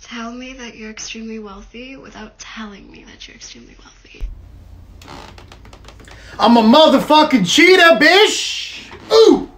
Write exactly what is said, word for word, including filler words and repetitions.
Tell me that you're extremely wealthy without telling me that you're extremely wealthy. I'm a motherfucking cheetah, bitch! Ooh!